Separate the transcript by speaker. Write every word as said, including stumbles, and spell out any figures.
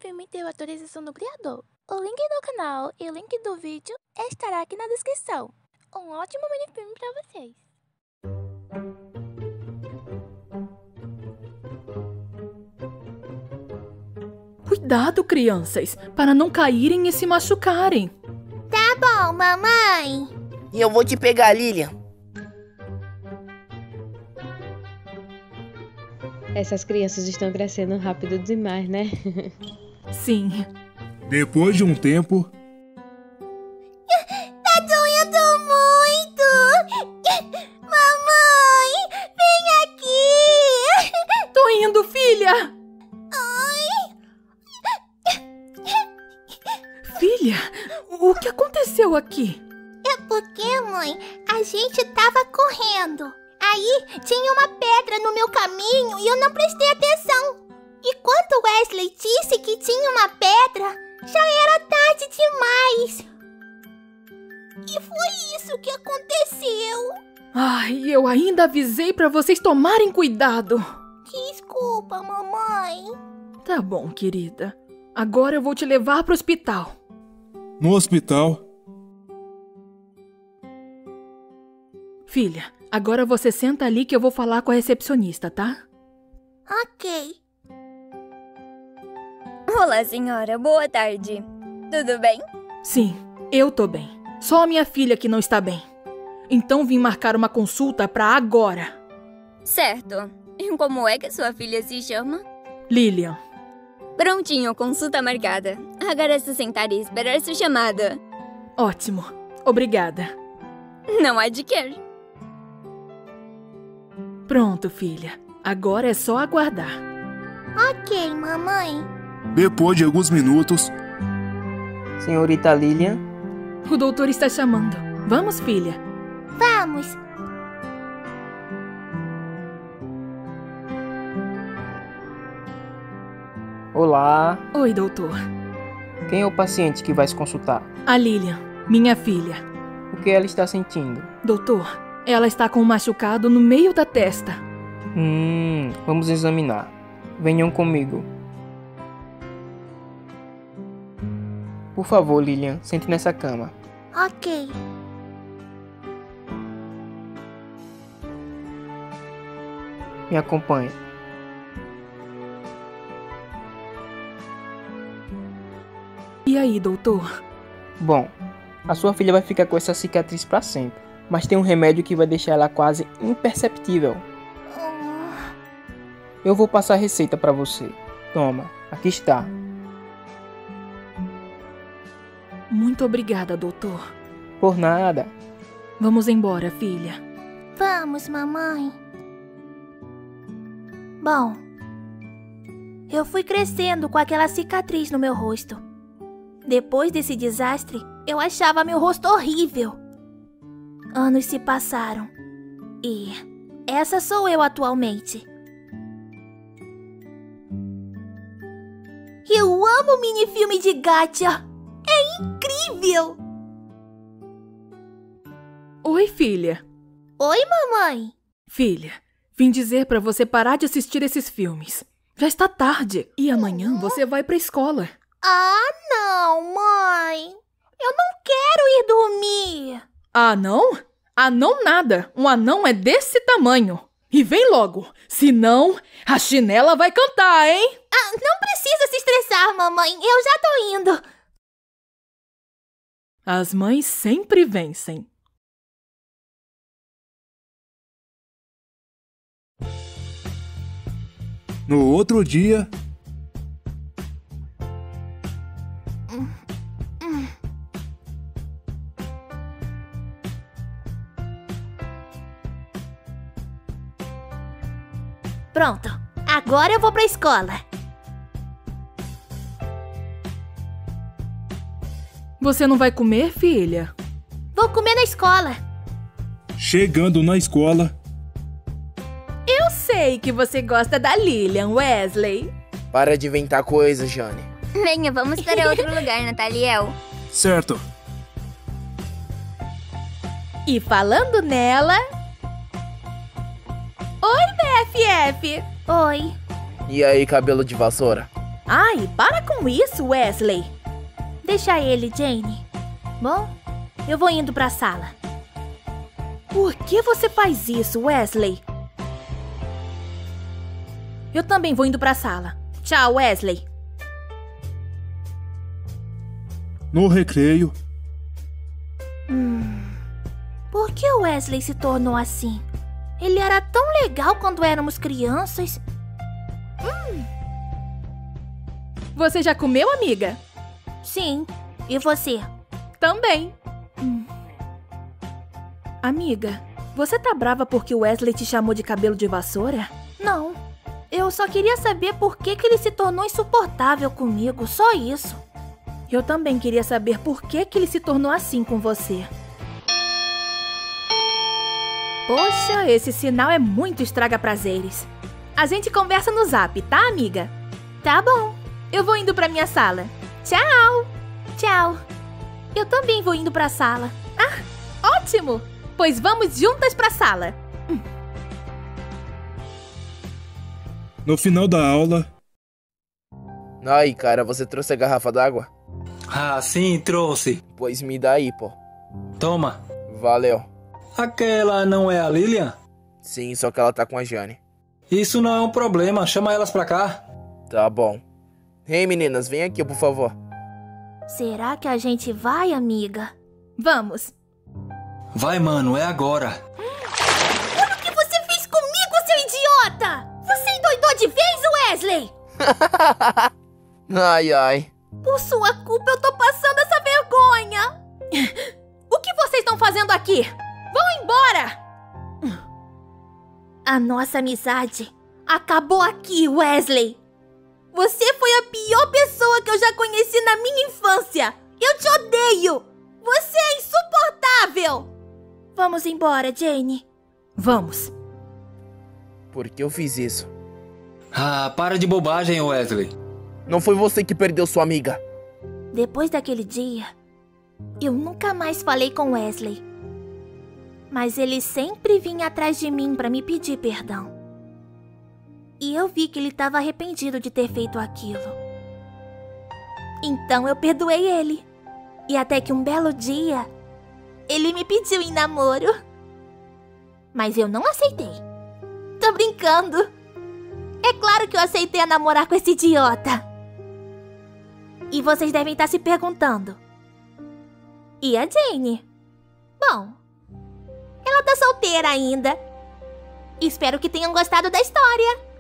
Speaker 1: filme teve autorização do criador. O link do canal e o link do vídeo estará aqui na descrição. Um ótimo minifilme pra vocês.
Speaker 2: Cuidado, crianças, para não caírem e se machucarem.
Speaker 3: Tá bom, mamãe.
Speaker 4: E eu vou te pegar, Lilian.
Speaker 5: Essas crianças estão crescendo rápido demais, né?
Speaker 2: Sim.
Speaker 6: Depois de um tempo...
Speaker 3: Tá doendo muito! Mamãe, vem aqui!
Speaker 2: Tô indo, filha!
Speaker 3: Ai!
Speaker 2: Filha, o que aconteceu aqui?
Speaker 3: É porque, mãe, a gente tava correndo. Aí tinha uma pedra no meu caminho e eu não prestei atenção. E quando Wesley disse que tinha uma pedra, já era tarde demais. E foi isso que aconteceu.
Speaker 2: Ai, eu ainda avisei pra vocês tomarem cuidado.
Speaker 3: Desculpa, mamãe.
Speaker 2: Tá bom, querida. Agora eu vou te levar pro hospital.
Speaker 6: No hospital...
Speaker 2: Filha, agora você senta ali que eu vou falar com a recepcionista, tá?
Speaker 3: Ok.
Speaker 7: Olá, senhora. Boa tarde. Tudo bem?
Speaker 2: Sim, eu tô bem. Só a minha filha que não está bem. Então vim marcar uma consulta pra agora.
Speaker 7: Certo. E como é que sua filha se chama?
Speaker 2: Lilian.
Speaker 7: Prontinho, consulta marcada. Agora é se sentar e esperar sua chamada.
Speaker 2: Ótimo. Obrigada.
Speaker 7: Não há de quê.
Speaker 2: Pronto, filha. Agora é só aguardar.
Speaker 3: Ok, mamãe.
Speaker 6: Depois de alguns minutos...
Speaker 4: Senhorita Lilian?
Speaker 2: O doutor está chamando. Vamos, filha?
Speaker 3: Vamos.
Speaker 4: Olá.
Speaker 2: Oi, doutor.
Speaker 4: Quem é o paciente que vai se consultar?
Speaker 2: A Lilian, minha filha.
Speaker 4: O que ela está sentindo?
Speaker 2: Doutor, ela está com um machucado no meio da testa.
Speaker 4: Hum, vamos examinar. Venham comigo. Por favor, Lilian, sente nessa cama.
Speaker 3: Ok.
Speaker 4: Me acompanhe.
Speaker 2: E aí, doutor?
Speaker 4: Bom, a sua filha vai ficar com essa cicatriz pra sempre. Mas tem um remédio que vai deixar ela quase imperceptível. Eu vou passar a receita pra você. Toma, aqui está.
Speaker 2: Muito obrigada, doutor.
Speaker 4: Por nada.
Speaker 2: Vamos embora, filha.
Speaker 3: Vamos, mamãe. Bom, eu fui crescendo com aquela cicatriz no meu rosto. Depois desse desastre, eu achava meu rosto horrível. Anos se passaram. E essa sou eu atualmente. Eu amo minifilme de gacha. É incrível!
Speaker 2: Oi, filha.
Speaker 3: Oi, mamãe.
Speaker 2: Filha, vim dizer pra você parar de assistir esses filmes. Já está tarde e amanhã você vai pra escola.
Speaker 3: Ah, não, mãe. Eu não quero ir dormir.
Speaker 2: Ah, não? Ah, não nada. Um anão é desse tamanho. E vem logo, senão a chinela vai cantar, hein?
Speaker 3: Ah, não precisa se estressar, mamãe. Eu já tô indo.
Speaker 2: As mães sempre vencem.
Speaker 6: No outro dia...
Speaker 3: Pronto, agora eu vou pra escola.
Speaker 2: Você não vai comer, filha?
Speaker 3: Vou comer na escola.
Speaker 6: Chegando na escola...
Speaker 2: Eu sei que você gosta da Lilian, Wesley.
Speaker 4: Para de inventar coisas, Jane.
Speaker 7: Venha, vamos para outro lugar, Nataliel.
Speaker 6: Certo.
Speaker 2: E falando nela... Oi, B F F.
Speaker 3: Oi.
Speaker 4: E aí, cabelo de vassoura?
Speaker 1: Ai, para com isso, Wesley. Deixa ele, Jane. Bom, eu vou indo pra sala. Por que você faz isso, Wesley? Eu também vou indo pra sala. Tchau, Wesley.
Speaker 6: No recreio,
Speaker 1: Hum, por que o Wesley se tornou assim? Ele era tão legal quando éramos crianças.
Speaker 2: Você já comeu, amiga?
Speaker 1: Sim, e você?
Speaker 2: Também. Amiga, você tá brava porque o Wesley te chamou de cabelo de vassoura?
Speaker 1: Não, eu só queria saber por que, que ele se tornou insuportável comigo, só isso.
Speaker 2: Eu também queria saber por que, que ele se tornou assim com você. Poxa, esse sinal é muito estraga-prazeres. A gente conversa no zap, tá, amiga?
Speaker 1: Tá bom,
Speaker 2: Eu vou indo pra minha sala.
Speaker 1: tchau. Tchau. Eu também vou indo pra sala.
Speaker 2: Ótimo! Pois vamos juntas pra sala.
Speaker 6: no final da aula,
Speaker 4: Aí, cara, você trouxe a garrafa d'água?
Speaker 8: Ah, sim, trouxe.
Speaker 4: Pois me dá aí, pô.
Speaker 8: Toma.
Speaker 4: Valeu.
Speaker 8: Aquela não é a Lilian?
Speaker 4: Sim, só que ela tá com a Jane.
Speaker 8: Isso não é um problema, chama elas pra cá.
Speaker 4: Tá bom. Ei, meninas, vem aqui, por favor.
Speaker 1: Será que a gente vai, amiga?
Speaker 2: Vamos.
Speaker 8: Vai, mano, é agora.
Speaker 1: Olha o que você fez comigo, seu idiota! Você endoidou de vez, Wesley?
Speaker 4: Ai, ai.
Speaker 1: Por sua culpa eu tô passando essa vergonha.
Speaker 2: O que vocês estão fazendo aqui? Vão embora!
Speaker 1: A nossa amizade acabou aqui, Wesley. Você foi a pior pessoa que eu já conheci na minha infância. Eu te odeio. Você é insuportável. Vamos embora, Jane.
Speaker 2: Vamos.
Speaker 4: Por que eu fiz isso?
Speaker 8: Ah, para de bobagem, Wesley.
Speaker 4: Não foi você que perdeu sua amiga.
Speaker 1: Depois daquele dia, eu nunca mais falei com Wesley. Mas ele sempre vinha atrás de mim para me pedir perdão. E eu vi que ele estava arrependido de ter feito aquilo. Então eu perdoei ele. E até que um belo dia, ele me pediu em namoro. Mas eu não aceitei. Tô brincando. É claro que eu aceitei a namorar com esse idiota. E vocês devem estar se perguntando: e a Jane? Bom, ela tá solteira ainda. Espero que tenham gostado da história.